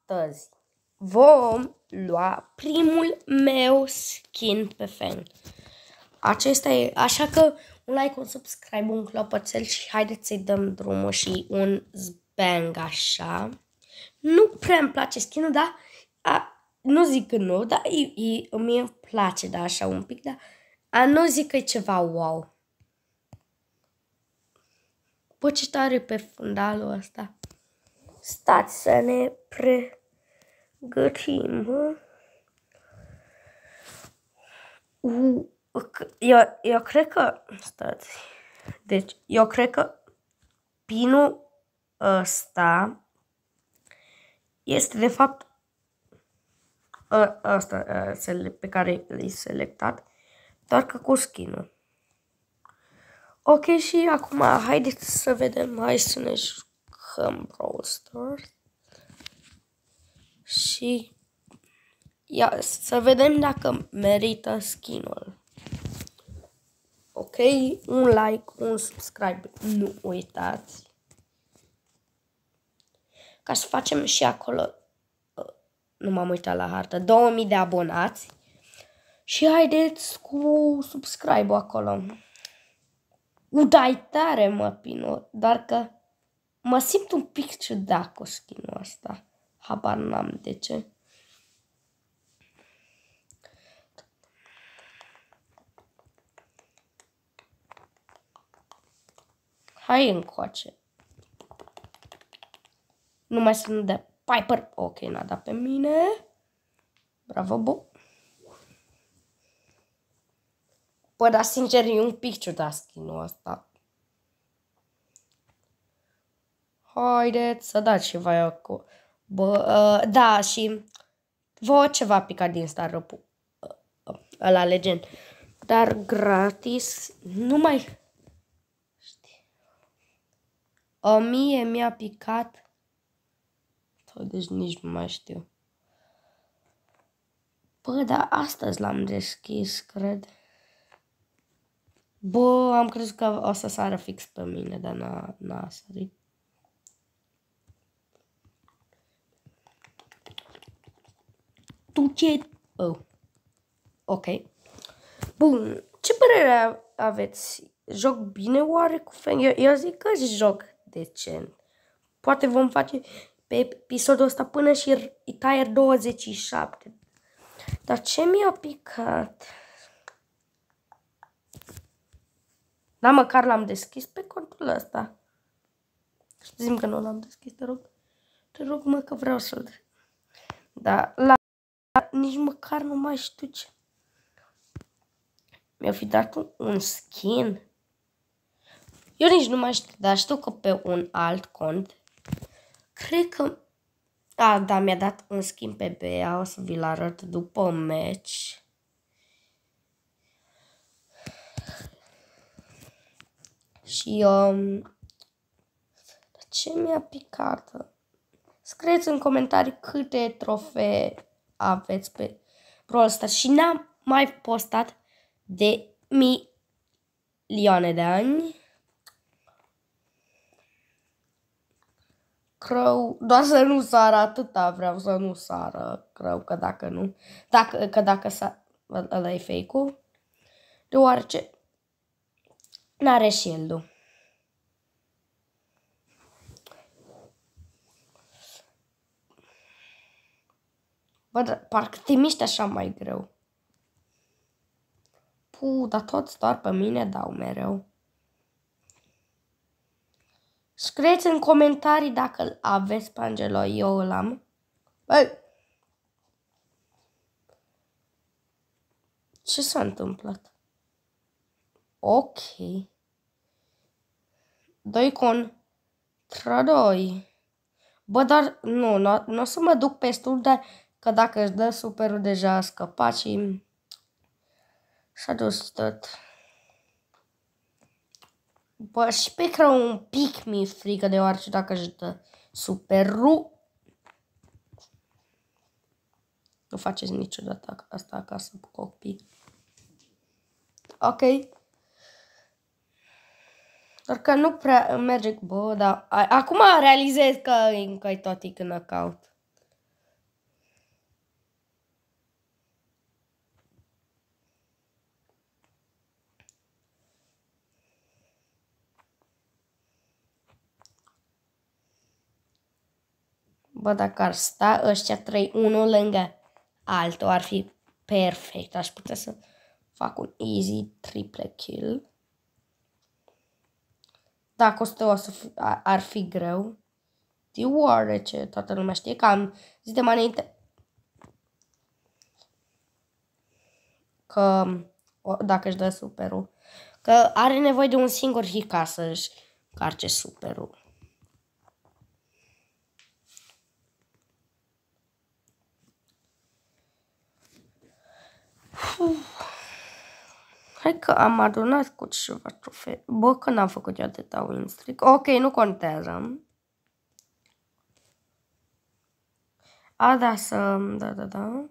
astăzi vom lua primul meu skin pe Fang. Acesta e, așa că un like, un subscribe, un clopoțel și haideți să-i dăm drumul și un zbang așa. Nu prea îmi place skinul, dar nu zic că nu, dar mie îmi place, da, așa un pic, dar nu zic că e ceva wow. Bă, ce tare pe fundalul ăsta. Stați să ne pregătim. Eu cred că... Stați. Deci, eu cred că pinul ăsta este de fapt ăsta pe care l-ai selectat, doar că cu skin-ul. Ok, și acum haideți să vedem, hai să ne jucăm Brawl Stars. Și să vedem dacă merită skin-ul. Ok, un like, un subscribe, nu uitați. Ca să facem și acolo, nu m-am uitat la hartă, 2000 de abonați. Și haideți cu subscribe-ul acolo. Dai tare, mă, Pino, doar că mă simt un pic ciudat cu skin-ul ăsta. Habar n-am de ce. Hai încoace. Numai să nu dea Piper. Ok, n-a dat pe mine. Bravo, bu. Bă, dar sincer e un pic ciudat skin-ul ăsta. Haideți să dați și voi acolo. Bă, da, și vouă ceva picat din Star ăla legend. Dar gratis, nu mai... Mie mi-a picat... Deci nici nu mai știu. Bă, dar astăzi l-am deschis, cred. Bă, am crezut că o să sară fix pe mine, dar n-a sărit. Tu ce... Oh. Ok. Bun. Ce părere aveți? Joc bine oare cu Fang? Eu zic că joc decent. Poate vom face pe episodul ăsta până și tier 27. Dar ce mi-a picat? Da, măcar l-am deschis pe contul ăsta. Zi-mi că nu l-am deschis, te rog. Te rog, mă, că vreau să-l... Da, nici măcar nu mai știu ce. Mi-a fi dat un skin. Eu nici nu mai știu, dar știu că pe un alt cont. Cred că... da, mi-a dat un skin pe Bea, o să vi-l arăt după match. Și ce mi-a picat? Scrieți în comentarii câte trofee aveți pe Brawl Stars. Și n-am mai postat de milioane de ani. Crău, doar să nu sară, atâta vreau să nu sară. Crău că dacă nu, dacă ăla e fake-ul, deoarece n-are shield-ul. Bă, parcă te miști așa mai greu. Dar toți doar pe mine dau mereu. Scrieți în comentarii dacă îl aveți pe Angelo, eu îl am. Băi! Ce s-a întâmplat? Ok. 2 contra 2. Bă, dar nu o să mă duc pe stul, dar că dacă își dă superul deja a scăpat și s-a dus tot. Bă, și pe Crău un pic mi-e frică, deoarece dacă își dă superul, nu faceți niciodată asta acasă cu copii. Ok. Doar că nu prea merge, bă, dar acum realizez că e tot knockout. Bă, dacă ar sta ăștia 3 unul lângă altul, ar fi perfect. Aș putea să fac un easy triple kill. Dacă ar fi greu. Deoarece toată lumea știe că am zis de mai înainte că dacă își dă superul, că are nevoie de un singur hit ca să-și carce superul. Hai că am adunat cu ceva trofee. Bă, că n-am făcut eu atâta win streak. Ok, nu contează. Da, da.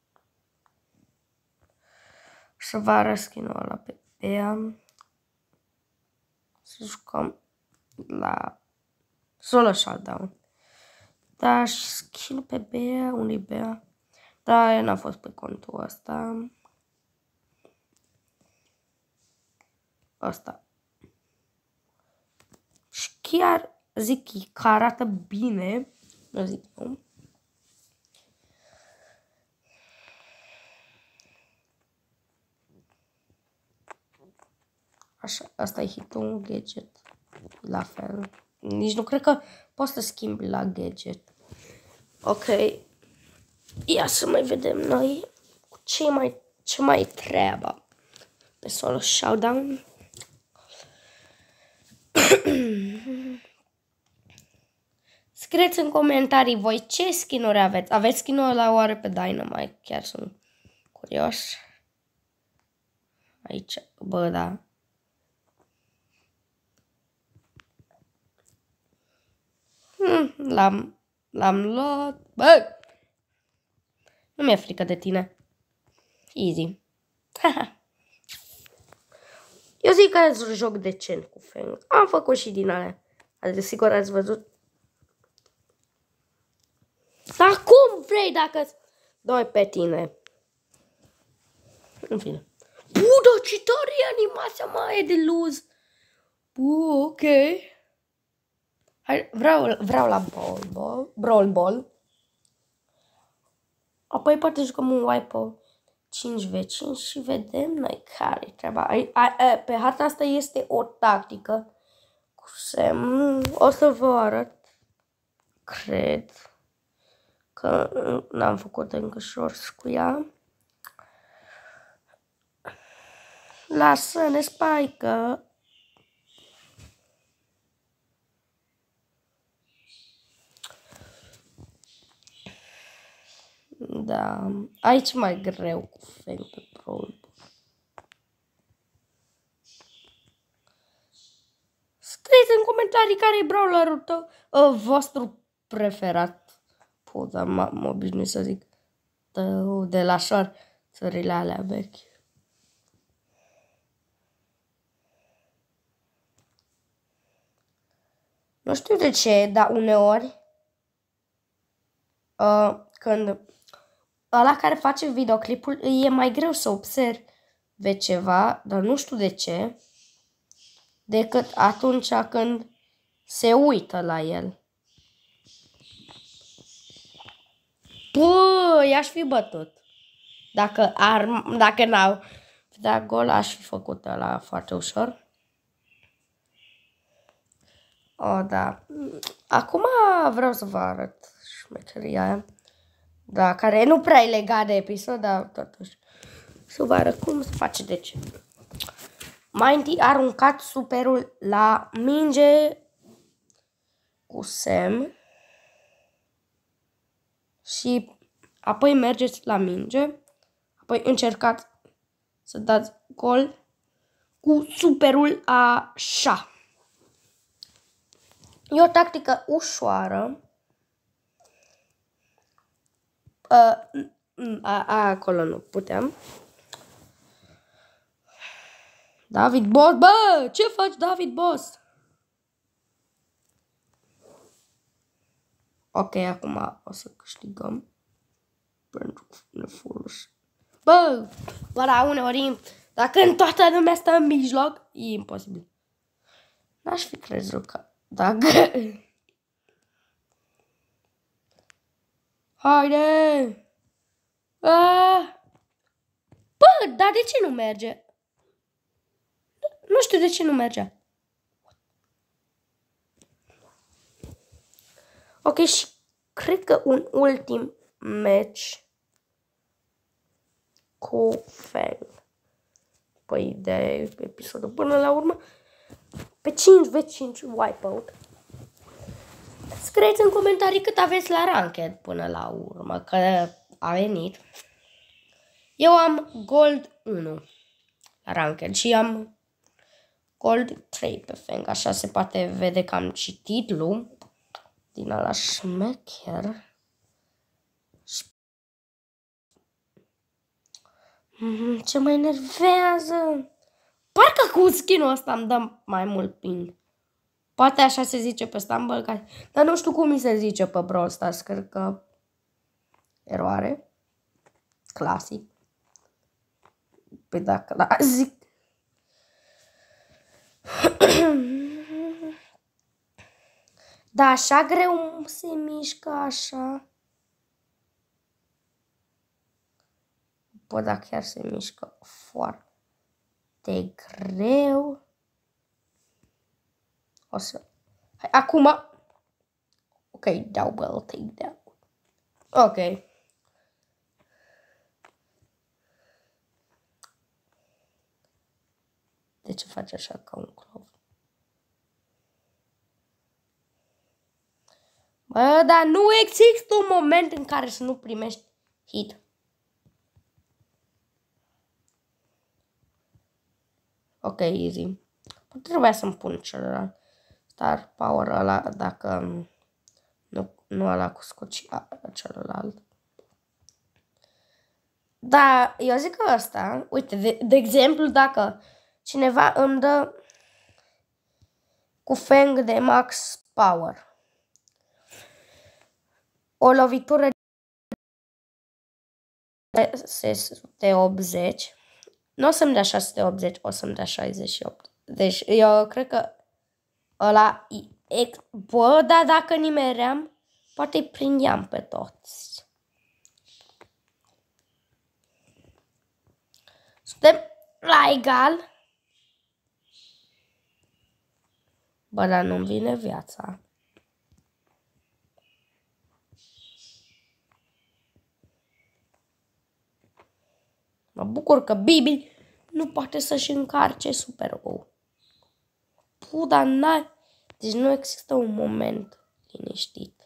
Să vă arăt skin-ul ăla pe Bea. Să jucăm la solo shutdown. Da, și skin pe Bea, unui Bea. Da, eu n-am fost pe contul ăsta. Asta. Și chiar zic că arată bine. Nu zic eu. Așa, asta e hitul, gadget. La fel. Nici nu cred că poți să schimbi la gadget. Ok. Ia să mai vedem noi cu ce mai treaba pe solo showdown. Scrieți în comentarii voi ce skin-uri aveți. Aveți skin-ul ăla oare pe Dynamite? Chiar sunt curios. Aici, bă, da. L-am luat. Bă! Nu mi-e frică de tine. Easy. Eu zic că ați joc decent cu Feng. Am făcut și din alea. Desigur ați văzut. Dar cum vrei dacă doi pe tine? În fine. Bă, dar ce tare e animația mai e de luz. Bă, ok. Hai, vreau la Brawl Ball. Apoi poate jucăm un wipe 5v5 și vedem noi care-i treaba. Pe harta asta este o tactică. Cu semn. O să vă arăt. Cred că n-am făcut încă shorts cu ea. Lasă-ne spaică. Da, aici mai greu cu Feng pe Brawl. Scrieți în comentarii care e brawlerul tău, vostru preferat. Dar mă obișnuit să zic de la țările alea vechi. Nu știu de ce, dar uneori când ăla care face videoclipul e mai greu să observe ceva, dar nu știu de ce, decât atunci când se uită la el. Bă, i-aș fi bătut. Dacă n-au dat gol, aș fi făcut ăla foarte ușor. Da. Acum vreau să vă arăt șmecheria aia. Da, care nu prea e legat de episod, dar totuși. Să vă arăt cum se face de ce. Mai întâi aruncați superul la minge cu semn. Și apoi mergeți la minge. Apoi încercați să dați gol cu superul așa. E o tactică ușoară. Acolo nu puteam. David Boss, bă, ce faci, David Boss? Ok, acum o să câștigăm. Pentru că ne folos. Bă, la uneori, dacă în toată lumea stă în mijloc, e imposibil. N-aș fi crezut că dacă... Haide! Bă, dar de ce nu merge? Nu știu de ce nu merge. Ok, și cred că un ultim match cu Fang. Păi de episodul până la urmă. Pe 5v5 wipeout. Scrieți în comentarii cât aveți la ranked până la urmă, că a venit. Eu am Gold 1 la ranked și am Gold 3 pe Fang. Așa se poate vede că am și titlul din ala șmecher. Ce mă enervează! Parcă cu skin-ul ăsta îmi dă mai mult ping. Poate așa se zice pe Stumble, dar nu știu cum mi se zice pe Brawl Stars. Cred că eroare. Clasic. Păi dacă la zic. Da, așa greu se mișcă așa. Bă, da, chiar se mișcă foarte greu. O să... Hai, acum... Ok, double takedown. Ok. De ce faci așa ca un clov? Bă, dar nu există un moment în care să nu primești hit. Ok, easy. Trebuia să-mi pun celălalt star power ăla dacă nu ăla cu scoci celălalt. Da, eu zic că ăsta, uite, de exemplu, dacă cineva îmi dă cu Fang de max power o lovitură de 680, nu o să-mi dea 680, o să-mi dea 68. Deci eu cred că ăla e... Bă, dar dacă nimeream, poate îi prindeam pe toți. Suntem la egal. Bă, dar nu-mi vine viața. Mă bucur că Bibi nu poate să-și încarce super-ou. Puh, dar n-ai... Deci nu există un moment liniștit.